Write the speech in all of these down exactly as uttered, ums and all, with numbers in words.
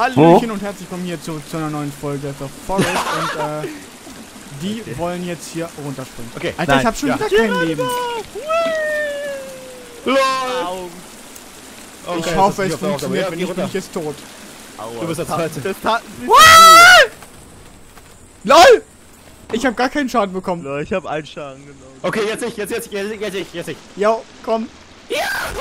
Hallöchen und herzlich willkommen hier zu, zu einer neuen Folge The Forest und äh, die okay. wollen jetzt hier runterspringen. Okay, Alter, nein. ich hab schon ja. wieder kein Leben. Okay, ich hoffe, es funktioniert, wenn ich bin ich jetzt tot. Aua. Du bist der Zweite. Das tat What? LOL! Ich hab gar keinen Schaden bekommen. LOL, ich hab einen Schaden genommen. Okay, jetzt ich, jetzt, jetzt, jetzt, jetzt ich, jetzt ich. Jo, komm. Ja!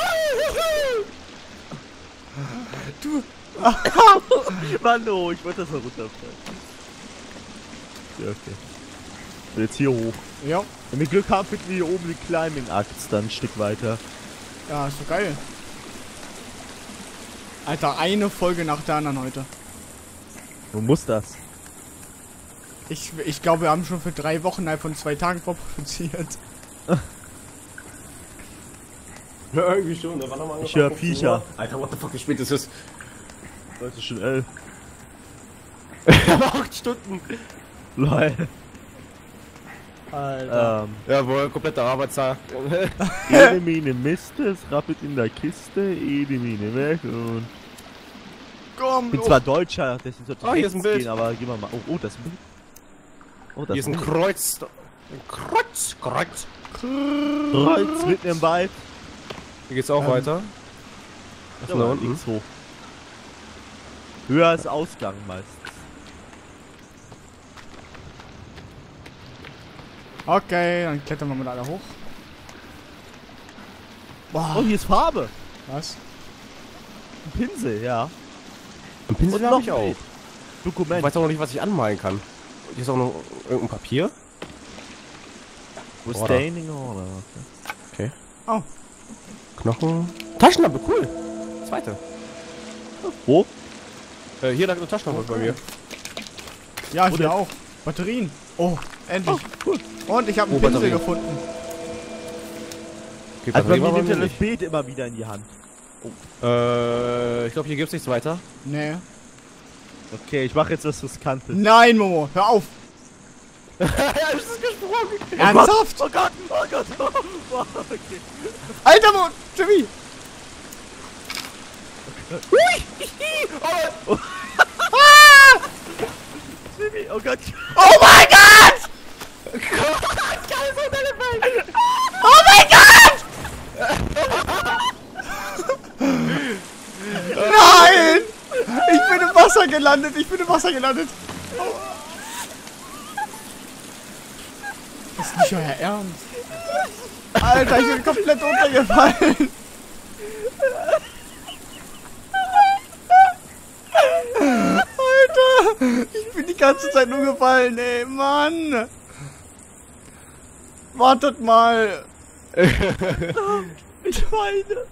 Du. Mann, oh, ich wollte das mal runterfallen. Ja, okay. Jetzt hier hoch. Ja. Wenn wir Glück haben, finden wir hier oben die Climbing-Axt dann ein Stück weiter. Ja, ist so geil. Alter, eine Folge nach der anderen heute. Wo muss das? Ich, ich glaube, wir haben schon für drei Wochen innerhalb von zwei Tagen vorproduziert. Ja, irgendwie schon. Da war noch mal ich höre Viecher. Alter, what the fuck, wie spät ist es? Heute ist schon elf. Aber acht Stunden. Lol. Alter. Ähm. Ja, wohl, kompletter Arbeitstag. Ede Mine misst es, rappelt in der Kiste, Ede Mine weg und... Komm, Ich bin zwar Deutscher, deswegen sollte oh, hier ist ein Bild. Gehen, aber gehen wir mal... Oh, oh, das ist ein Bild. Oh, das hier ist ein Kreuz. Ein Kreuz. Kreuz. Kreuz mitten im Wald. Hier geht's auch ähm. weiter. Was ist da unten? Links hoch. Höher als Ausgang meistens. Okay, dann klettern wir mal alle hoch. Boah. Oh, hier ist Farbe. Was? Ein Pinsel, ja. Ein Pinsel habe ich auch. Dokument. Ich weiß auch noch nicht, was ich anmalen kann. Hier ist auch noch irgendein Papier. Staining oder? Okay. Oh. Knochen. Taschenlampe, cool. Zweite. Wo? Äh, hier lag eine Taschenlampe okay. bei mir. Ja, ich auch. Batterien. Oh, endlich. Oh, cool. Und ich habe einen oh, Pinsel Batterien. gefunden. Okay, also man nimmt ja das Beet immer wieder in die Hand. Oh. Äh, ich glaube, hier gibt's nichts weiter. Nee. Okay, ich mache jetzt das Riskante. Nein, Momo, hör auf. Ja, ich ist gesprungen. Ernsthaft? Oh Gott, oh Gott, oh Gott. Oh, okay. Alter, Mo, Jimmy. Oh. Ah! Jimmy, oh Gott. Oh mein Gott! Oh mein Gott! Nein! Ich bin im Wasser gelandet, ich bin im Wasser gelandet. Das ist nicht euer Ernst. Alter, ich bin komplett runtergefallen. Alter, ich bin die ganze Zeit nur gefallen, ey, Mann. Wartet mal. Ich weine.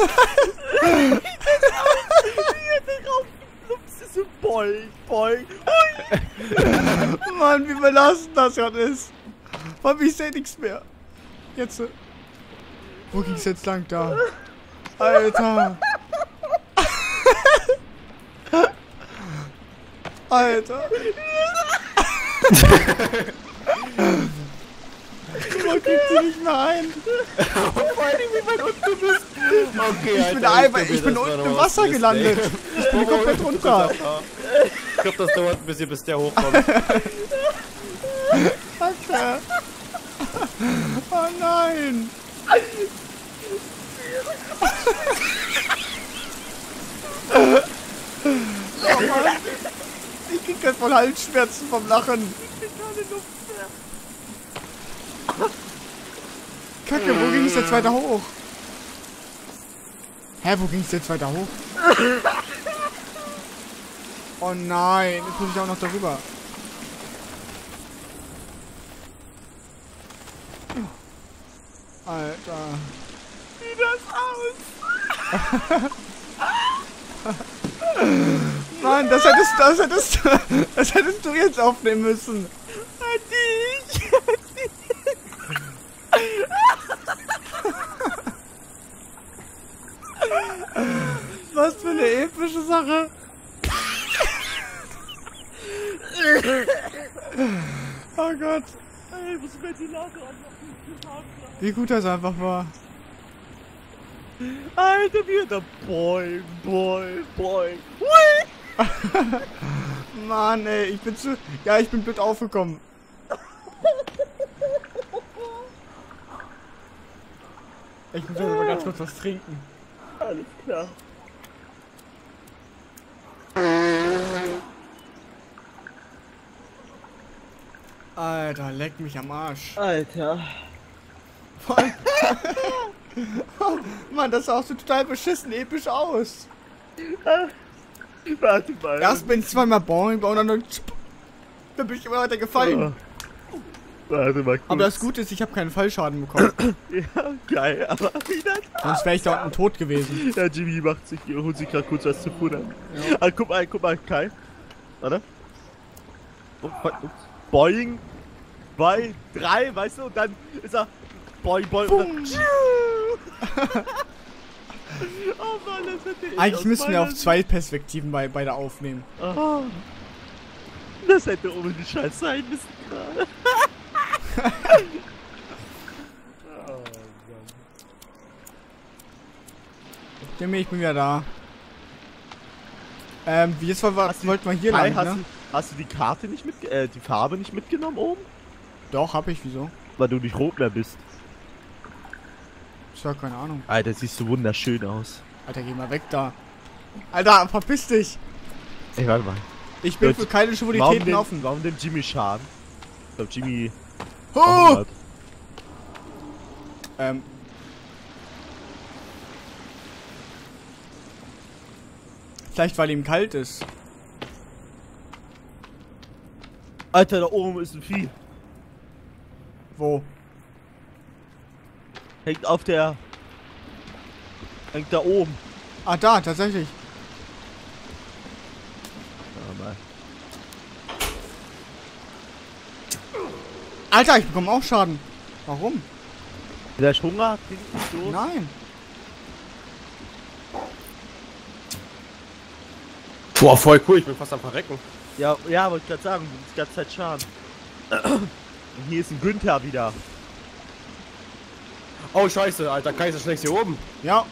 Ich bin boing, boing. Mann, wie belastend das gerade ist. Mann, ich seh nichts mehr. Jetzt. Wo ging's jetzt lang da? Alter. Alter. Man kriegt sie nicht mehr ein. Vor allem, wie weit unten du bist. Okay, ich Alter, bin, einfach, ich ich bin unten im Wasser gelandet. Ich bin komplett runter. Ich glaube, das dauert ein bisschen, bis der hochkommt. Alter. Oh nein. Oh Mann. Ich krieg grad voll Halsschmerzen vom Lachen. Ich krieg keine Luft mehr. Kacke, wo ging es jetzt weiter hoch? Hä, wo ging es jetzt weiter hoch? Oh nein, jetzt muss ich auch noch darüber. Alter. Wie das aus? Mann, das hättest, das hättest, das hättest du jetzt aufnehmen müssen. Ich. Was für eine epische Sache. Oh Gott. Ey, muss Ventilator anmachen. Wie gut das einfach war. Alter, wie der Boy, Boy, Boy. Hui! Mann, ey, ich bin zu... Ja, ich bin blöd aufgekommen. Ich muss aber ganz kurz was trinken. Alles klar. Alter, leck mich am Arsch. Alter. Mann, das sah auch so total beschissen episch aus. Warte mal. Erst bin ich zweimal boing, und dann, dann bin ich immer weiter gefallen. Oh. Warte mal kurz. Aber das Gute ist, ich habe keinen Fallschaden bekommen. Ja, geil, aber wieder da. Sonst wäre ich da unten tot gewesen. Ja, Jimmy macht sich, holt sich gerade kurz was zu futtern. Ja. Ah, guck mal, guck mal, Kai. Warte. Oh, ups. Boing. Zwei, drei, weißt du, und dann ist er boing, boing, und dann oh Mann, das hätte ich Eigentlich müssen wir auf zwei Perspektiven bei, beide aufnehmen. Oh. Das hätte ohne die Scheiß sein müssen gerade. Oh Mann. Jimmy, ich bin wieder da. Ähm, wie jetzt wollten wir hier Kai, lang, hast, ne? du, hast du die Karte nicht mit, äh, die Farbe nicht mitgenommen oben? Doch, hab ich, wieso? Weil du nicht rot mehr bist. Ich hab keine Ahnung. Alter, siehst du wunderschön aus. Alter, geh mal weg da. Alter, verpiss dich. Ey, warte mal. Ich bin Leute, für keine Warum Schwulitäten dem, offen. warum dem Jimmy Schaden? Ich glaub, Jimmy... Oh! Ähm. Vielleicht, weil ihm kalt ist. Alter, da oben ist ein Vieh. Wo? Hängt auf der... Hängt da oben. Ah, da, tatsächlich. Ja, mal. Alter, ich bekomme auch Schaden. Warum? Der ist Hunger? Kriegt nicht los? Nein. Boah, voll cool, ich bin fast am Verrecken. Ja, ja, wollte ich gerade sagen, du bist die ganze Zeit Schaden. Und hier ist ein Günther wieder. Oh, scheiße, Alter, Kaiser schlägt hier oben. Ja.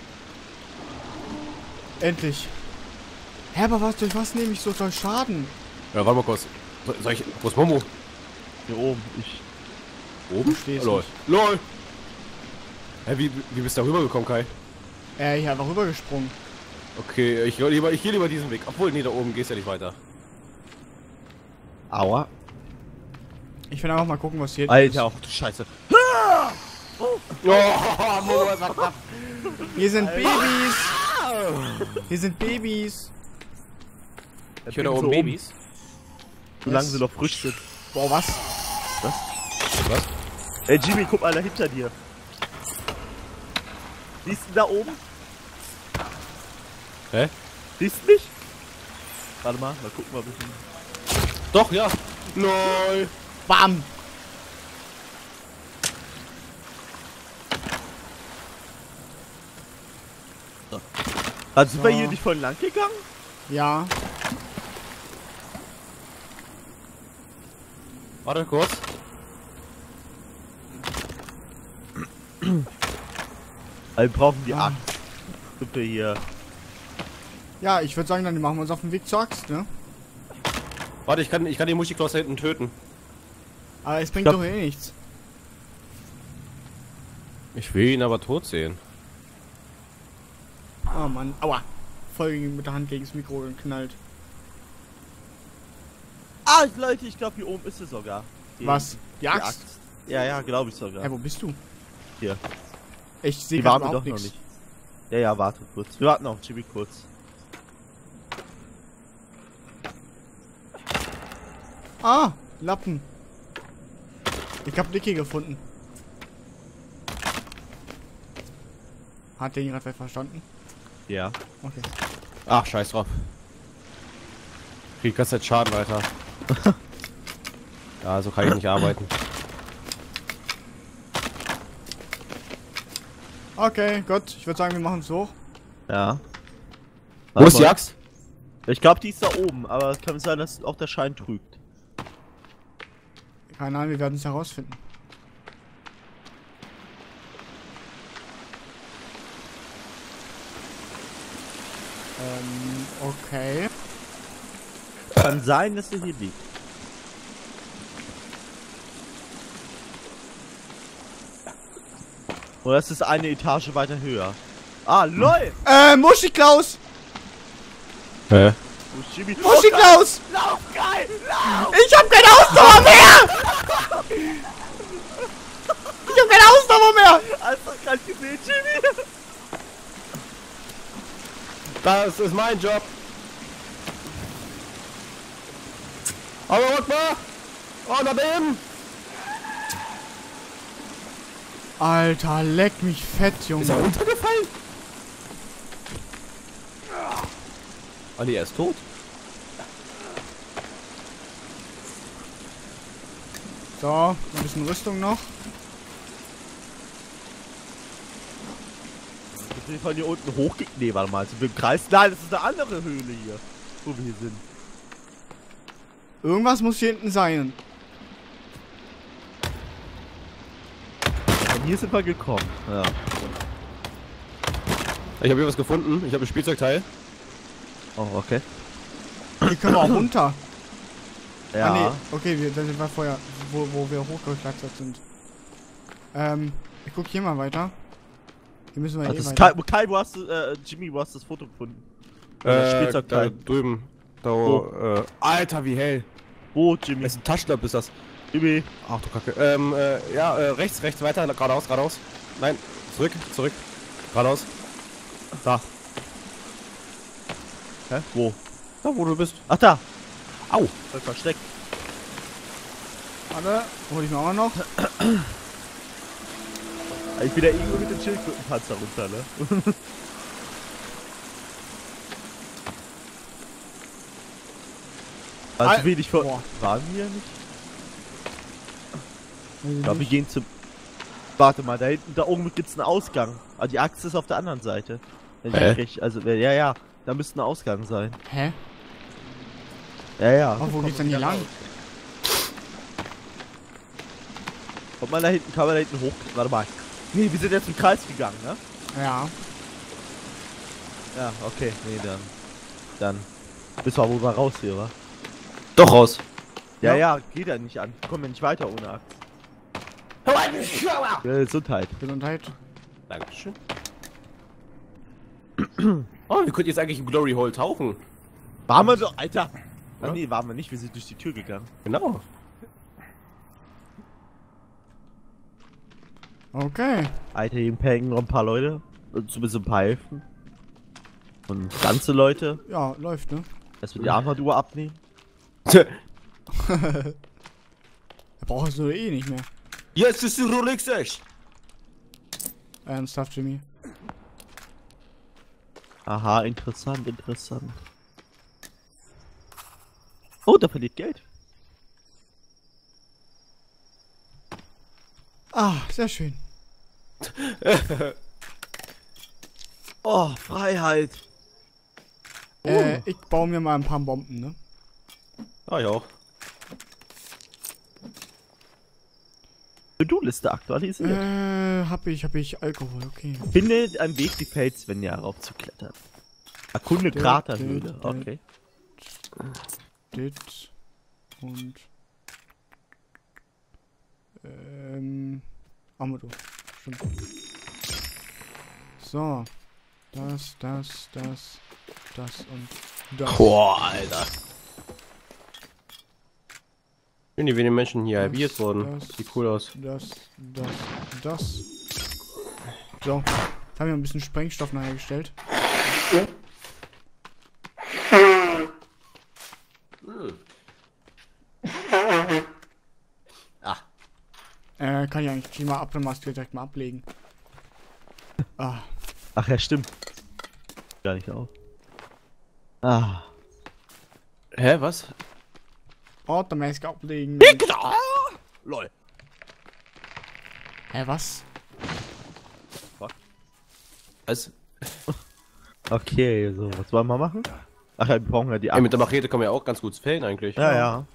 Endlich. Hä, aber was, durch was nehme ich so viel Schaden? Ja, warte mal kurz. So- Soll ich... Wo ist Momo? Hier oben. Ich. Oben? Stehst Lol. Lol. Hä, wie, wie bist du da rübergekommen, Kai? Äh, ich habe rübergesprungen. Okay, ich, lieber, ich gehe lieber diesen Weg. Obwohl, nee, da oben gehst du ja nicht weiter. Aua. Ich will einfach mal gucken, was hier Alter, ach du Scheiße. Oh, Momo, was macht das? Hier sind Babys. Hier sind Babys. Ich höre da oben Babys. Solange sie noch frisch sind. Boah, was? Was? Ey, Jimmy, guck mal da hinter dir. Siehst du da oben? Hä? Siehst du nicht? Warte mal, mal gucken, ob ich ihn... Doch, ja. Lol. Bam. Also sind wir So. hier nicht voll lang gegangen? Ja. Warte kurz. Wir brauchen die Ah. Axt. Sind wir hier. Ja, ich würde sagen, dann machen wir uns auf den Weg zur Axt, ne? Warte, ich kann, ich kann den Muschiklaus da hinten töten. Aber es bringt glaub- doch eh nichts. Ich will ihn aber tot sehen. Oh Mann. Aua. Voll mit der Hand gegen das Mikro geknallt. Ah, Leute, ich glaube hier oben ist es sogar. Die, Was? Die Axt? Ja, ja, glaube ich sogar. Hä, wo bist du? Hier. Ich sehe Die gerade warten überhaupt doch noch nichts. nicht. Ja, ja, warte kurz. Wir warten auf Jimmy kurz. Ah, Lappen. Ich hab Nicky gefunden. Hat den gerade wer verstanden? Ja. Okay. Ach, scheiß drauf. Krieg die ganze Zeit Schaden, Alter. Ja, so kann ich nicht arbeiten. Okay, gut. Ich würde sagen, wir machen es hoch. Ja. Wo ist die Axt? Ich glaube, die ist da oben, aber es kann sein, dass auch der Schein trügt. Keine Ahnung, wir werden es herausfinden. Ähm, okay. Kann sein, dass er hier liegt. Oder ist es eine Etage weiter höher? Ah, lol! Äh, Muschi Klaus! Hä? Wo ist Jimmy? Muschi Oh, Klaus! lauf, geil! Lauf! Ich hab keine Ausdauer mehr! Ich hab keine Ausdauer mehr! Hast du gerade gesehen, Jimmy? Das ist mein Job. Aber guck mal! Oh, daneben! Alter, leck mich fett, Junge. Ist er runtergefallen? Ah, nee, er ist tot. So, ein bisschen Rüstung noch. Wir von hier unten hochge... Nee, warte mal, sind wir im Kreis? Nein, das ist eine andere Höhle hier, wo wir hier sind. Irgendwas muss hier hinten sein. Von hier sind wir gekommen. Ja. Ich habe hier was gefunden. Ich habe ein Spielzeugteil. Oh, okay. Hier können wir auch runter. Ja. Ah, nee. Okay, wir, da sind wir vorher, wo, wo wir hochgeklettert sind. Ähm, ich guck hier mal weiter. Hier müssen wir Ach, eh das ist weiter. Kai, Kai, wo hast du, äh, Jimmy, wo hast du das Foto gefunden? Äh, Das da Spielzeugteil. drüben. Da, Wo? äh, Alter, wie hell. Wo, Jimmy? Das ist ein Taschenlampe, ist das. Jimmy. Ach du Kacke. Ähm, äh, ja, äh, rechts, rechts, weiter, geradeaus, geradeaus. Nein, zurück, zurück. Geradeaus. Da. Hä? Wo? Da, wo du bist. Ach, da. Au. Voll versteckt. Warte, hol ich mir auch noch. Ich bin ja irgendwo mit dem Schildkrötenpanzer runter, ne? Also Al- wenig vor... Boah. Waren wir nicht? Weiß ich Ich glaube, wir nicht. gehen zum... Warte mal, da hinten, da oben gibt's einen Ausgang. Aber die Axt ist auf der anderen Seite. Wenn ich Hä? mich richtig... Also, ja, ja. Da müsste ein Ausgang sein. Hä? Ja, ja. Oh, wo geht's denn hier lang? Kommt mal da hinten, kann man da hinten hoch... Warte mal. Nee, wir sind jetzt im Kreis gegangen, ne? Ja. Ja, okay. Nee, dann... Dann... Bis wir wohl mal raus hier, wa? Doch raus. Ja, Ja. ja, geht ja nicht an. Kommen wir nicht weiter ohne Axt. Ja, Gesundheit. Gesundheit. Dankeschön. Oh, wir könnten jetzt eigentlich im Glory Hole tauchen. Waren wir doch, Alter! Ah, Ja? nee, waren wir nicht, wir sind durch die Tür gegangen. Genau. Okay. Alter, hier hängen noch ein paar Leute. Und zumindest ein paar Hälften. Und ganze Leute. Ja, läuft, ne? Dass wir die Armatur abnehmen. Er braucht es nur eh nicht mehr. Jetzt ist die Rolex echt. Ernsthaft, Jimmy. Aha, interessant, interessant. Oh, da verliert Geld. Ah, sehr schön. Oh, Freiheit. Äh, ich baue mir mal ein paar Bomben, ne? Ah, ja auch. To-Do-Liste aktualisiert. Äh, hab ich, hab ich Alkohol, okay. Finde einen Weg, die Felswände heraufzuklettern. Erkunde Dä, Kraterhöhle. dä, dä. Okay. Dit und ähm Armatur. Stimmt. So. Das, das, das, das und das. Boah, Alter. Schön, wie wenige Menschen hier halbiert wurden. das- Sieht cool aus. Das, das, das. So. Jetzt haben wir ein bisschen Sprengstoff nachher gestellt. Ah. Äh, kann ich eigentlich Klima Apfelmaske direkt mal ablegen. Ah. Ach ja, stimmt. Gar nicht auf. Ah. Hä, was? Ortemaske ablegen. Lol. Hä, was? Was? Okay, so, was wollen wir machen? Ach ja, wir brauchen ja die Ey, mit der Machete kann man ja auch ganz gut fällen eigentlich. Ja, ja.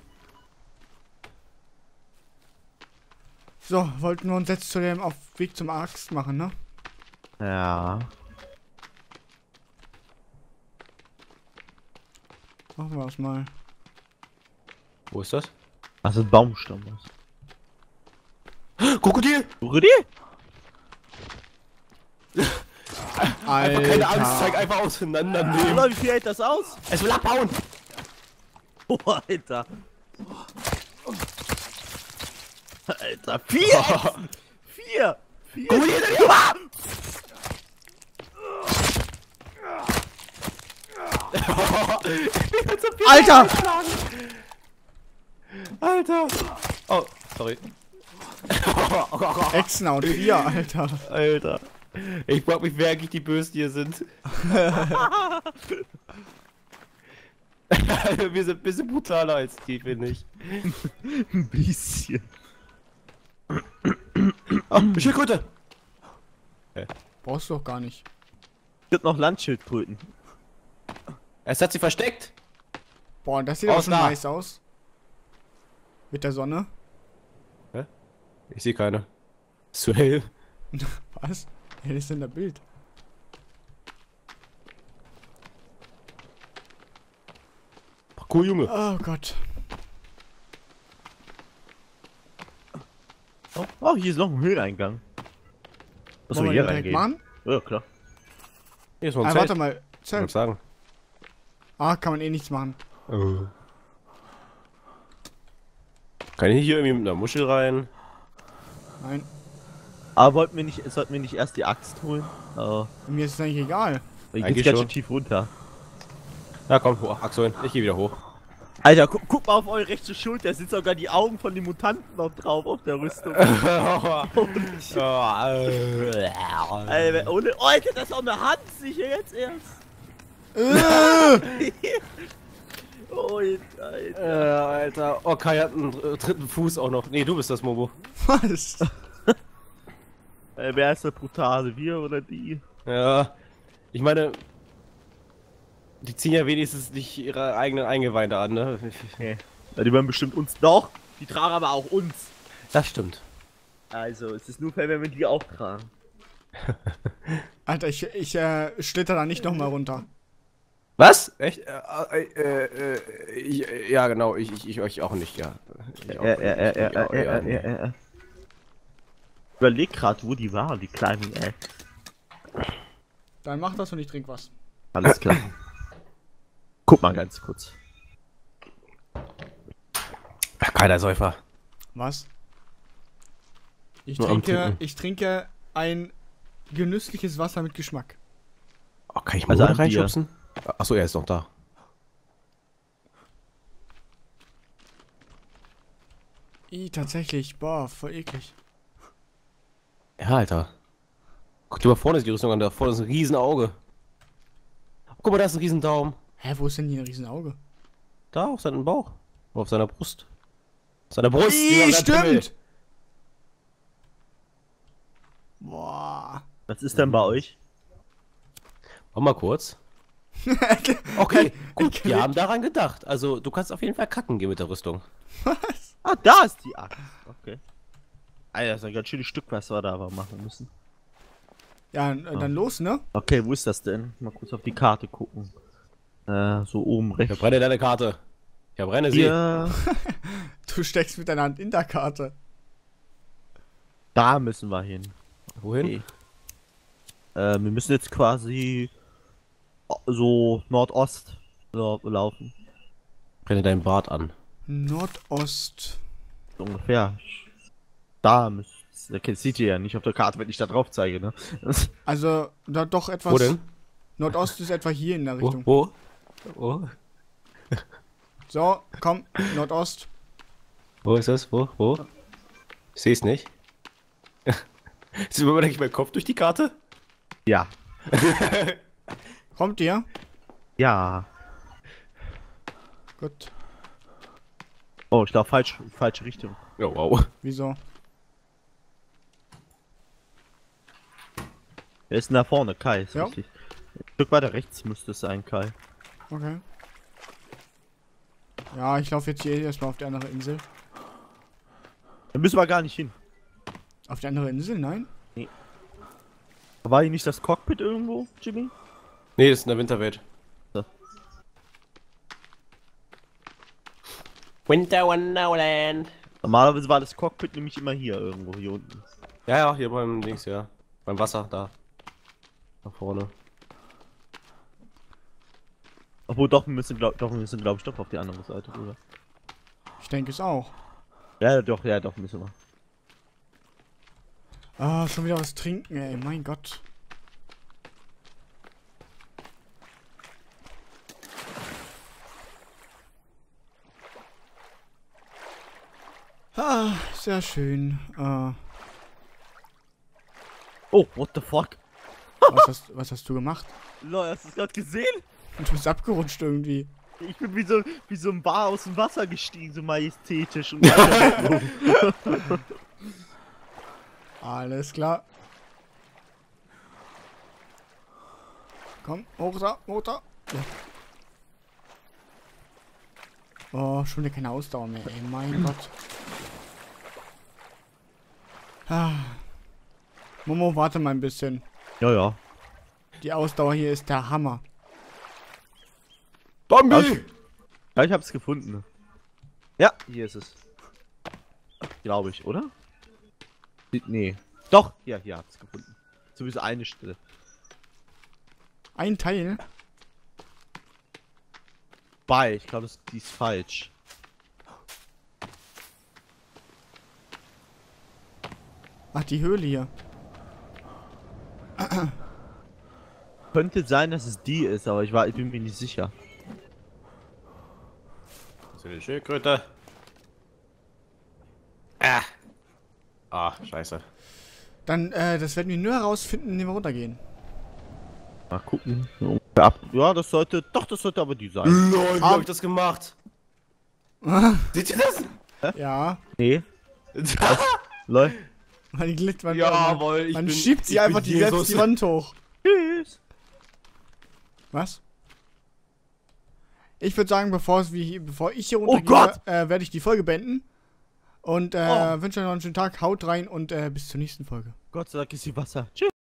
So, wollten wir uns jetzt zu dem auf Weg zum Axt machen, ne? Ja. Machen wir das mal. Wo ist das? Ach, so ein Baumstamm. Krokodil! Krokodil? Einfach keine Angst, zeig einfach auseinandernehmen. Oder wie viel hält das aus? Es will abhauen! Oh, Alter. Alter, vier! Vier! Vier! Krokodil, ja! Alter! Alter! Oh, sorry. Echsen und vier, Alter. Alter. Ich frag mich, wer eigentlich die Bösen hier sind. Wir sind ein bisschen brutaler als die, finde ich. Ein bisschen. Oh, Schildkröte! Brauchst du doch gar nicht. Es gibt noch Landschildkröten. Es hat sie versteckt! Boah, das sieht auch Aus schon da. nice aus. Mit der Sonne. Ich sehe keine. Ist zu hell. Was? Ja, das ist in der Bild. Cool, Junge. Oh Gott. Oh, oh, hier ist noch ein Höhleneingang. Was Wollen wir wir hier den direkt reingehen? machen? Ja, klar. Hier ist noch ein Ah, Zelt. warte mal. Ich würd Zelt. sagen. Ah, kann man eh nichts machen. Oh. Kann ich hier irgendwie mit einer Muschel rein? Nein. Aber wollten wir nicht, sollten wir nicht erst die Axt holen? Oh. Mir ist es eigentlich egal. Die Eigentlich geht ganz schon. schön tief runter. Ja, komm, hoch, Axel, ich gehe wieder hoch. Alter, gu guck mal auf eure rechte Schulter, da sind sogar die Augen von den Mutanten noch drauf auf der Rüstung. Alter, ohne. Oh, Alter, das ist auch eine Hand, sicher jetzt erst. Oh, Alter. Äh, Alter. Oh, Kai hat einen äh, dritten Fuß auch noch. Nee, du bist das, Momo. Was? Äh, wer ist der Brutale? Wir oder die? Ja. Ich meine, die ziehen ja wenigstens nicht ihre eigenen Eingeweide an, ne? Nee. Ja, die werden bestimmt uns doch. Die tragen aber auch uns. Das stimmt. Also, es ist nur fair, wenn wir die auch tragen. Alter, ich, ich äh, schlitter da nicht nochmal runter. Was? Echt? Äh, äh, äh, ich, äh, ja, genau. Ich, ich, ich euch auch nicht, ja. Ich auch Ja, nicht, ja, ja, ich ja, auch- ja, ja, ja, ja, ja. Überleg grad, wo die waren, die kleinen, ey. Dann mach das und ich trink was. Alles klar. Guck mal ganz kurz. Keiner Säufer. Was? Ich Nur am trinke, Trinken. ich trinke ein genüssliches Wasser mit Geschmack. Oh, kann ich mal Also also ein Bier. reinschubsen? Achso, er ist noch da. Ih, tatsächlich. Boah, voll eklig. Ja, Alter. Guck dir mal vorne die Rüstung an, da vorne ist ein Riesenauge. Guck mal, da ist ein Riesendaumen. Hä, wo ist denn hier ein Riesenauge? Da, auf seinem Bauch. Auf seiner Brust. Auf seiner Brust. Ih, wie auf seinem Pimmel. stimmt! Boah. Was ist denn bei euch? Warte mal kurz. Okay, gut, wir haben daran gedacht. Also, du kannst auf jeden Fall kacken gehen mit der Rüstung. Was? Ah, da ist die Axt. Okay. Alter, das ist ein ganz schönes Stück, was wir da aber machen müssen. Ja, äh, dann los, ne? Okay, wo ist das denn? Mal kurz auf die Karte gucken. Äh, so oben Ich rechts. verbrenne deine Karte. Ich verbrenne sie. Hier. Du steckst mit deiner Hand in der Karte. Da müssen wir hin. Wohin? Okay. Äh, wir müssen jetzt quasi so Nordost lau- laufen. Brenne deinen Bart an. Nordost. So ungefähr. Da müsst Okay, das seht ihr ja nicht auf der Karte, wenn ich da drauf zeige, ne? Also, da doch etwas. Wo denn? Nordost ist etwa hier in der Wo? Richtung. Wo? Wo? So, komm, Nordost. Wo ist das? Wo? Wo? Ich seh's nicht. Sieht man eigentlich mein Kopf durch die Karte? Ja. Kommt ihr? Ja. Gut. Oh, ich laufe falsch, falsche Richtung. Oh, wow. Wieso? Wer ist denn da vorne? Kai, ist Ja. richtig. Ein Stück weiter rechts müsste es sein, Kai. Okay. Ja, ich laufe jetzt hier erstmal auf die andere Insel. Da müssen wir gar nicht hin. Auf die andere Insel? Nein? War hier nicht das Cockpit irgendwo, Jimmy? Nee, das ist in der Winterwelt. Winter Wonderland. Normalerweise war das Cockpit nämlich immer hier irgendwo, hier unten. Ja, ja, hier beim Dings, ja. Beim Wasser, da. Da vorne. Obwohl, doch, wir müssen, glaub, doch, wir müssen, glaube ich, doch auf die andere Seite, oder? Ich denke es auch. Ja, doch, ja, doch, müssen wir. Ah, schon wieder was trinken, ey. Mein Gott. Ah, sehr schön. Äh, Oh, what the fuck? was, hast, was hast du gemacht? Leute, hast du es gerade gesehen? Du bist abgerutscht irgendwie. Ich bin wie so, wie so ein Bar aus dem Wasser gestiegen, so majestätisch und weiter. Alles klar. Komm, hoch da, hoch da. Ja. Oh, schon wieder keine Ausdauer mehr, ey. Mein Gott. Ah. Momo, warte mal ein bisschen. Ja, ja. Die Ausdauer hier ist der Hammer. Bambi! Ja, ich hab's gefunden. Ja, hier ist es. Glaube ich, oder? Nee. Doch, hier, hier hab's gefunden. Sowieso eine Stelle. Ein Teil? Bei, ich glaube, die ist falsch. Ach, die Höhle hier. Könnte sein, dass es die ist, aber ich, war, ich bin mir nicht sicher. Das ist eine Schildkröte. Ah. Ah, scheiße. Dann, äh, das werden wir nur herausfinden, indem wir runtergehen. Mal gucken. Ja, das sollte. Doch, das sollte aber die sein. Lol, wie hab ich das gemacht? Seht ihr das? Ja. Nee. Lol. Man, glitt, man, Jawohl, man, ich man bin- schiebt sie ich einfach bin die, selbst Jesus. die Wand hoch. Tschüss. Was? Ich würde sagen, bevor, es wie, hier- bevor ich hier Oh runtergehe, Gott! äh, werde ich die Folge beenden. Und äh, Oh. wünsche euch noch einen schönen Tag. Haut rein und äh, bis zur nächsten Folge. Gott sei Dank ist sie Wasser. Tschüss.